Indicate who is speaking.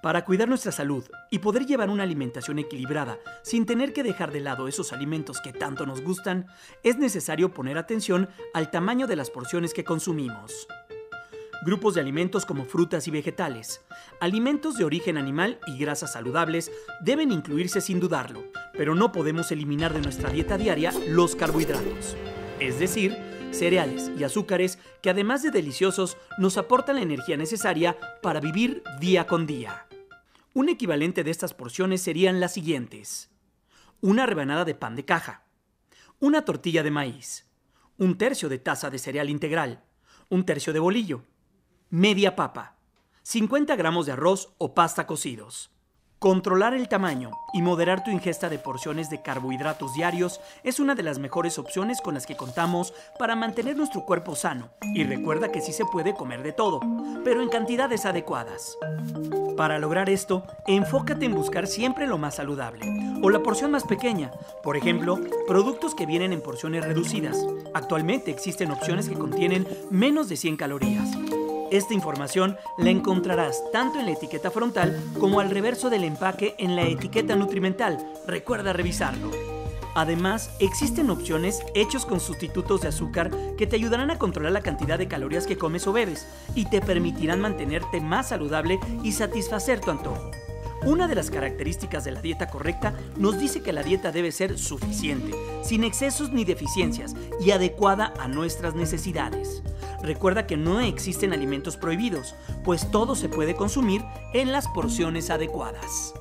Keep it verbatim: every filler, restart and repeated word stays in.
Speaker 1: Para cuidar nuestra salud y poder llevar una alimentación equilibrada sin tener que dejar de lado esos alimentos que tanto nos gustan, es necesario poner atención al tamaño de las porciones que consumimos. Grupos de alimentos como frutas y vegetales, alimentos de origen animal y grasas saludables deben incluirse sin dudarlo, pero no podemos eliminar de nuestra dieta diaria los carbohidratos, es decir, cereales y azúcares que además de deliciosos nos aportan la energía necesaria para vivir día con día. Un equivalente de estas porciones serían las siguientes: una rebanada de pan de caja, una tortilla de maíz, un tercio de taza de cereal integral, un tercio de bolillo, media papa, cincuenta gramos de arroz o pasta cocidos. Controlar el tamaño y moderar tu ingesta de porciones de carbohidratos diarios es una de las mejores opciones con las que contamos para mantener nuestro cuerpo sano. Y recuerda que sí se puede comer de todo, pero en cantidades adecuadas. Para lograr esto, enfócate en buscar siempre lo más saludable o la porción más pequeña. Por ejemplo, productos que vienen en porciones reducidas. Actualmente existen opciones que contienen menos de cien calorías. Esta información la encontrarás tanto en la etiqueta frontal como al reverso del empaque en la etiqueta nutrimental. Recuerda revisarlo. Además, existen opciones hechos con sustitutos de azúcar que te ayudarán a controlar la cantidad de calorías que comes o bebes y te permitirán mantenerte más saludable y satisfacer tu antojo. Una de las características de la dieta correcta nos dice que la dieta debe ser suficiente, sin excesos ni deficiencias y adecuada a nuestras necesidades. Recuerda que no existen alimentos prohibidos, pues todo se puede consumir en las porciones adecuadas.